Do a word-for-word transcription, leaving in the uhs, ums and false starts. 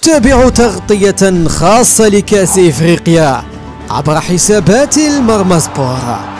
تابعوا تغطية خاصة لكأس إفريقيا عبر حسابات المرمى سبور.